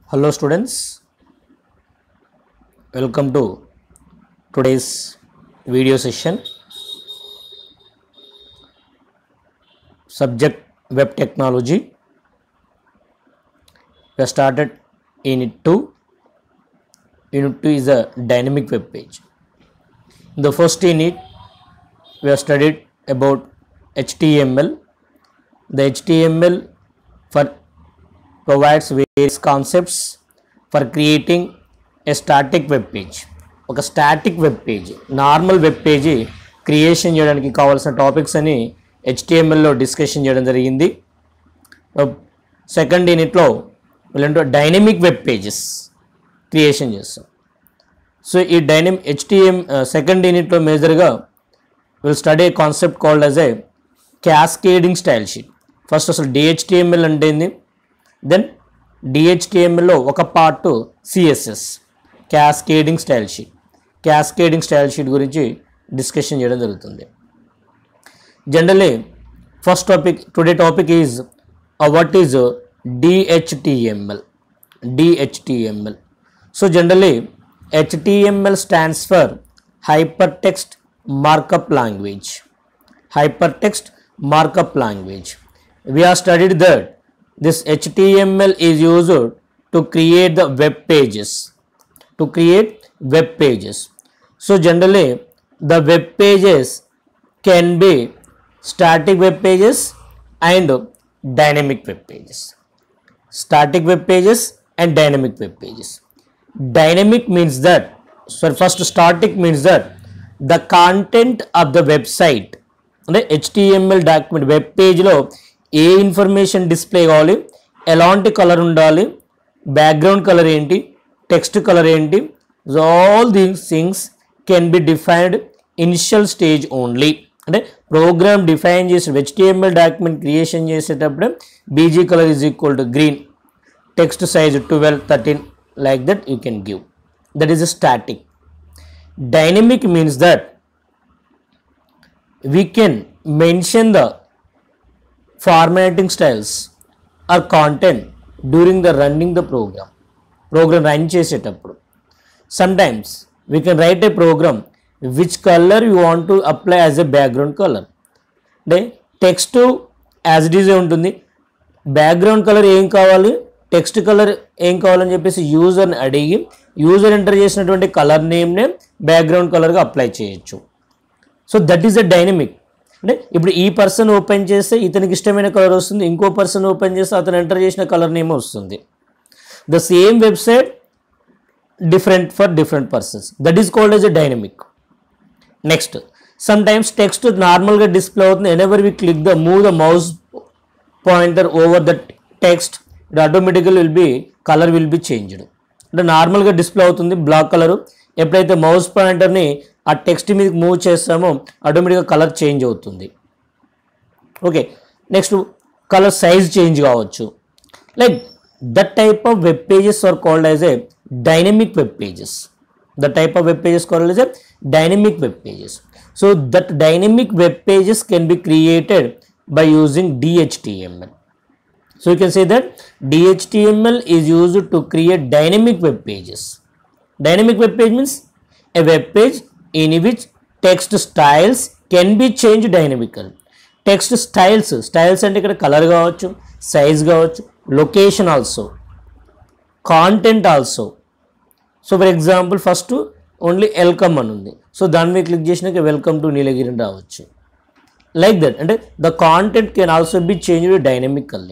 Hello students, welcome to today's video session. Subject web technology. We have started Unit 2. Unit 2 is a dynamic web page. In the first unit, we have studied about HTML. The HTML provides various concepts for creating a static web page. ఒక static web page, normal web page creation చేయడానికి కావాల్సిన topics అని HTMLలో discussion చేయడం జరిగింది. Second యూనిట్లో వీళ్ళంటే dynamic web pages creation చేస్తాం. So ఈ సెకండ్ యూనిట్లో మేజర్గా will study concept called as a cascading style sheet. First అసలు DHTML అంటే ఏంది, దెన్ DHTMLలో ఒక part CSS cascading style sheet. Cascading style sheet గురించి డిస్కషన్ చేయడం జరుగుతుంది. Generally first topic today topic is what is DHTML. DHTML. So generally HTML stands for hypertext markup language. Hypertext markup language. We have studied that this HTML is used to create the web pages. To create web pages. So generally the web pages can be static web pages and dynamic web pages. Static web pages and dynamic web pages. Dynamic means that, so first static means that the content of the website, the HTML document web page lo ఏ information display కావాలి, ఎలాంటి colour ఉండాలి, background colour ఏంటి, text colour ఏంటి, all these things can be defined initial stage only. అంటే program define చేసి HTML document creation చేసేటప్పుడు BG colour is equal to green, text size 12, 13 like that you can give. That is a static. Dynamic means that we can mention the formatting styles or content during the running the program run చేసేటప్పుడు. Sometimes we can write a program which color you want to apply as a background color. అంటే text as it is ఉంటుంది, background colour ఏం కావాలి, text colour ఏం కావాలని చెప్పేసి యూజర్ని అడిగి యూజర్ ఎంటర్ చేసినటువంటి కలర్ నేమ్నే బ్యాక్గ్రౌండ్ కలర్గా అప్లై చేయొచ్చు. So that is a dynamic. అంటే ఇప్పుడు ఈ పర్సన్ ఓపెన్ చేస్తే ఇతనికి ఇష్టమైన కలర్ వస్తుంది, ఇంకో పర్సన్ ఓపెన్ చేస్తే అతను ఎంటర్ చేసిన కలర్ నేమ్ వస్తుంది. The same website different for different persons. That is called as a dynamic. Next some times text నార్మల్గా డిస్ప్లే అవుతుంది. Whenever we click the move the mouse pointer over the text, it automatical will be colour will be changed. అంటే నార్మల్గా display అవుతుంది black colour, ఎప్పుడైతే mouse పాయింటర్ని ఆ text మీదకి move చేస్తామో ఆటోమేటిక్గా కలర్ చేంజ్ అవుతుంది. Okay, next colour size change కావచ్చు. Like that type of web pages are called as a dynamic web pages. The type of web pages called as a dynamic web pages. So that dynamic web pages can be created by using DHTML. So you can say that DHTML is used to create dynamic web pages. Dynamic web page means a web page in which text styles can be changed dynamically. Text styles అంటే ఇక్కడ colour కావచ్చు, size కావచ్చు, location also, content also. So for example first only welcome అని ఉంది, so దాని మీద click చేసినాక welcome to Nilgiri రావచ్చు. Like that. అంటే the content can also be changed dynamically.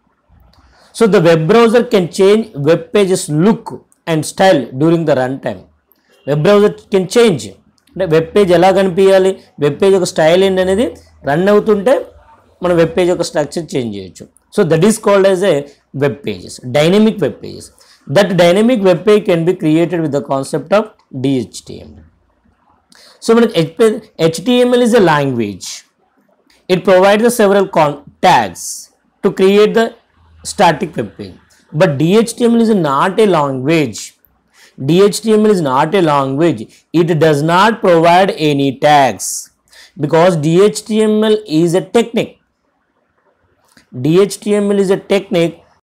So the web browser can change web pages look and style during the run time. Web browser can change, అంటే web page ఎలా కనిపించాలి, web page ఒక style ఏంటి అనేది run అవుతుంటే మన web page యొక్క structure change చేయొచ్చు. So that is called as a web pages, dynamic web pages. That dynamic web page can be created with the concept of DHTML. So HTML is a language. It provides the several tags to create the static web page. But DHTML is not a language. DHTML is not a language. It does not provide any tags because DHTML is a technique. DHTML is a technique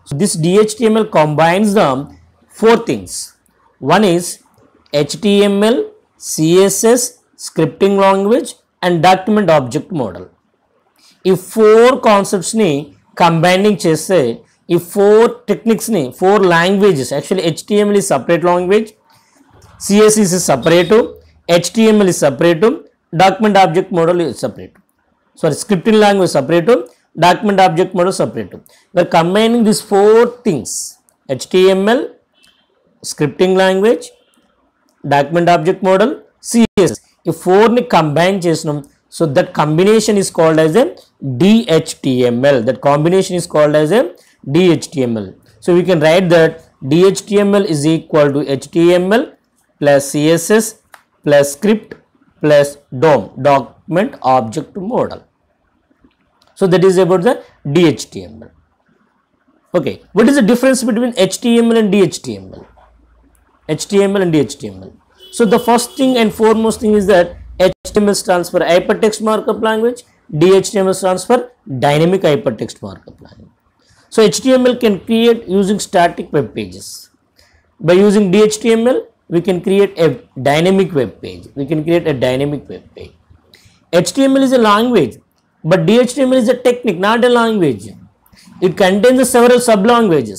So this DHTML combines the four things. One is HTML, CSS, scripting language and document object model. ఈ four కాన్సెప్ట్స్ని combining చేస్తే ఈ four టెక్నిక్స్ని four languages actually HTML is separate language, CSS is separate, HTML is separate, document object model is separate. Sorry, scripting language separate, document object model separate. We are combining these four things: HTML, scripting language, document object model, CSS. ఈ ఫోర్ని combine చేసినాం. So that combination is called as a DHTML. That combination is called as a DHTML. So we can write that DHTML is equal to HTML plus CSS plus script plus DOM, document object model. So that is about the DHTML. Okay, what is the difference between HTML and DHTML? HTML and DHTML. So the first thing and foremost thing is that HTML stands for hypertext markup language, DHTML stands for dynamic hypertext markup language. So HTML can create using static web pages. By using DHTML, we can create a dynamic web page. We can create a dynamic web page. HTML is a language, but DHTML is a technique, not a language. It contains several sub-languages.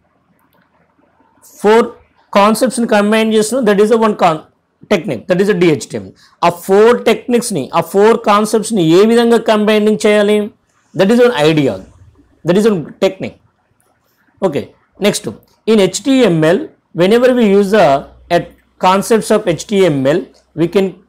Four concepts in combined, that is a one technique, that is a DHTML. ఆ four టెక్నిక్స్ని ఆ four కాన్సెప్ట్స్ని ఏ విధంగా combining చేయాలి, that is one idea, that is one technique. Okay, next in HTML, whenever we use the concepts of HTML, we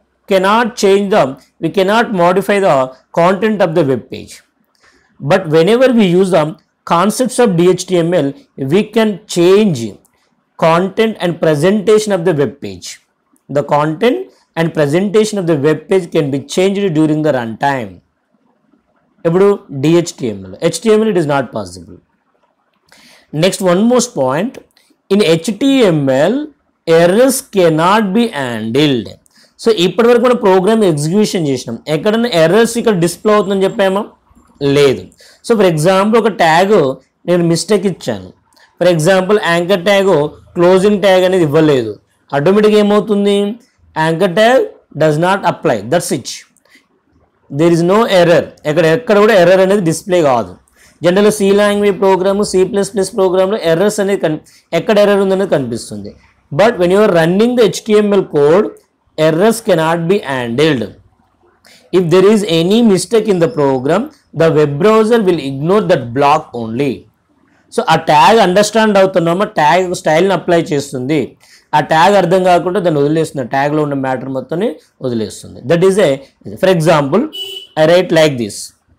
cannot modify the content of the web page. But whenever we use the concepts of DHTML, we can change content and presentation of the web page. The content and presentation of the web page can be changed during the runtime. About DHTML. HTML it is not possible. Next, one more point. In HTML, errors cannot be handled. So, ఇప్పటి వరకు మనం program execution చేసినాం, ఎక్కడైనా errors ఇక్కడ display అవుతుందని చెప్పామా? లేదు. So for example ఒక ట్యాగ్ నేను మిస్టేక్ ఇచ్చాను. For example anchor tag closing tag అనేది ఇవ్వలేదు. ఆటోమేటిక్గా ఏమవుతుంది? Anchor tag does not apply, that's it. There is no error. ఎక్కడ కూడా ఎర్రర్ అనేది డిస్ప్లే కాదు. జనరల్గా సి లాంగ్వేజ్ ప్రోగ్రామ్, C++ ప్రోగ్రామ్లో ఎర్రర్స్ అనేది ఎక్కడ ఎర్రర్ ఉందనేది కనిపిస్తుంది. But when you're running the HTML కోడ్, errors cannot be handled. If there is any mistake in the program, the web browser will ignore that block only. So a tag understand అవుతున్నామా, tag స్టైల్ని apply చేస్తుంది. ఆ tag అర్థం కాకుండా దాన్ని వదిలేస్తుంది, ట్యాగ్లో ఉన్న మ్యాటర్ మొత్తాన్ని వదిలేస్తుంది. That is a, for example I write like this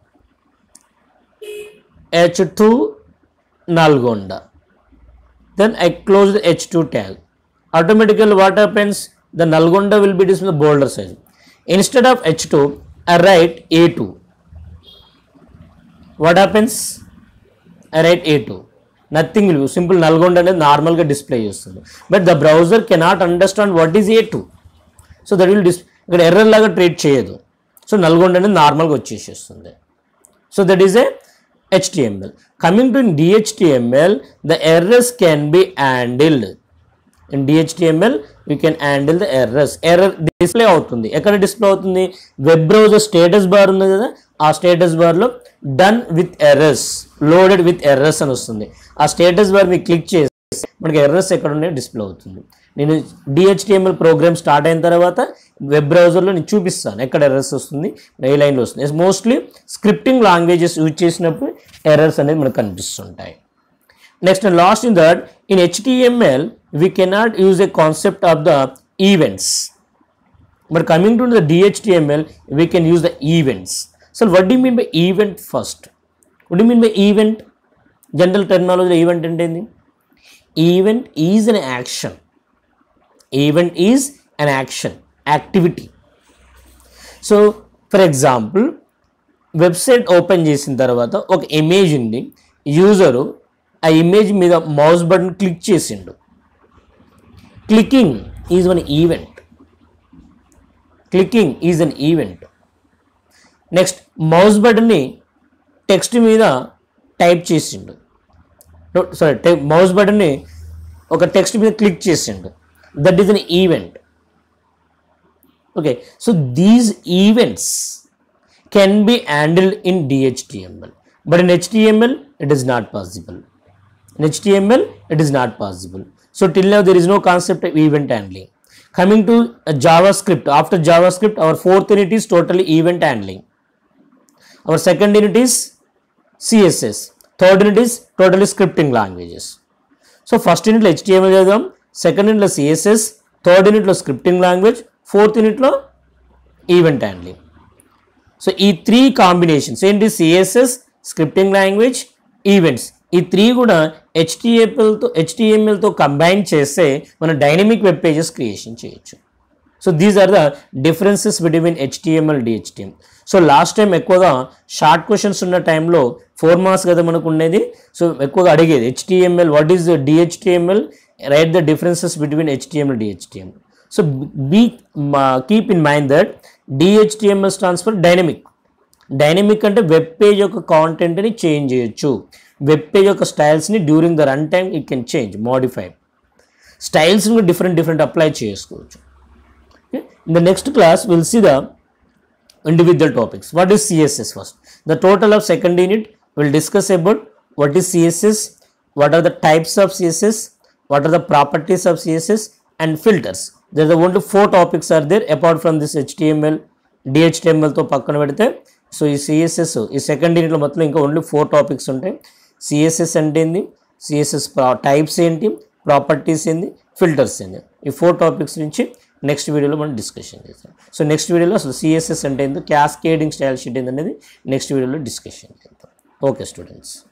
H2 Nalgonda, then I close the H2 tag. Automatically what happens? The Nalgonda will be displayed bolder size. Instead of H2, I write A2. What happens? I write A2. Nothing will be, simple Nalgonda అనేది normal గా display చేస్తుంది. But the browser cannot understand what is A2. So that will ఇక్కడ error లాగా treat చేయదు. So Nalgonda అనేది నార్మల్గా వచ్చేసేస్తుంది. So that is a HTML. Coming to DHTML, the errors can be handled. In DHTML, we can handle the errors. Error display అవుతుంది. ఎక్కడ display అవుతుంది? Web browser status bar ఉంది కదా, ఆ స్టేటస్ బార్లో done with errors, loaded with errors అని వస్తుంది. ఆ స్టేటస్ బార్ మీకు క్లిక్ చేసి మనకి ఎర్రర్స్ ఎక్కడ ఉన్నాయో డిస్ప్లే అవుతుంది. నేను DHTML ప్రోగ్రామ్ స్టార్ట్ అయిన తర్వాత వెబ్ బ్రౌజర్లో నేను చూపిస్తాను ఎక్కడ ఎర్రర్స్ వస్తుంది, ఏ లైన్లో వస్తుంది. మోస్ట్లీ స్క్రిప్టింగ్ లాంగ్వేజెస్ యూజ్ చేసినప్పుడు ఎర్రర్స్ అనేది మనకు కనిపిస్తుంటాయి. Next and last in that, in HTML, we cannot use a concept of the events. But coming to the DHTML, we can use the events. So what do you mean by event first? What do you mean by event? General terminology, event entending. Event is an action. Event is an action, activity. So for example, website open చేసిన తర్వాత ఒక image ఉంది, user ఆ image మీద mouse button click చేసిండు. Clicking is one event. Clicking is an event. Next mouse బటన్ని text మీద type చేసిండు. మౌస్ బటన్ని ఒక టెక్స్ట్ మీద క్లిక్ చేసిండు, that is an event. Okay, so these events can be handled in DHTML, but in HTML it is not possible. In HTML it is not possible. So till now there is no concept of event handling. Coming to JavaScript, after JavaScript our fourth unit is totally event handling. Our second unit is CSS, third unit is totally scripting languages. So first unit లో HTML చేద్దాం, second యూనిట్లో CSS, third యూనిట్లో scripting language, fourth యూనిట్లో event handling. So ఈ 3 combinations ఏంటి, CSS, scripting language, events, ఈ 3 కూడా HTMLతో combine చేస్తే మనం డైనమిక్ వెబ్ పేజెస్ క్రియేషన్ చేయొచ్చు. So these are the differences between HTML, DHTML. So last time ఎక్కువగా షార్ట్ క్వశ్చన్స్ ఉన్న టైంలో 4 మార్క్స్ కదా మనకు ఉండేది. సో ఎక్కువగా అడిగేది HTML, what is DHTML, write the differences between HTML, DHTML. So keep in mind that DHTML stands for dynamic. Dynamic అంటే web page యొక్క కాంటెంట్ని చేంజ్ చేయొచ్చు, వెబ్ పేజ్ యొక్క స్టైల్స్ని during the run time it can change, modify, స్టైల్స్ని different apply చేసుకోవచ్చు. In the next class we will see the individual topics. What is CSS first? The total of second unit will discuss about what is CSS, what are the types of CSS, what are the properties of CSS, and filters. There are only 4 topics are there apart from this HTML, DHTML తో పక్కన పెడితే. So ఈ CSS ఈ second యూనిట్లో మొత్తం ఇంకా only 4 topics ఉంటాయి. CSS అంటే ఏంటి, CSS టైప్స్ ఏంటి, ప్రాపర్టీస్ ఏంటి, ఫిల్టర్స్ ఏంటి, ఈ 4 టాపిక్స్ నుంచి నెక్స్ట్ వీడియోలో మనం డిస్కషన్ చేస్తాం. సో నెక్స్ట్ వీడియోలో అసలు CSS అంటే ఏంటో, క్యాస్కేడింగ్ స్టైల్ షీట్ ఏంటనేది నెక్స్ట్ వీడియోలో డిస్కషన్ చేద్దాం. Okay students.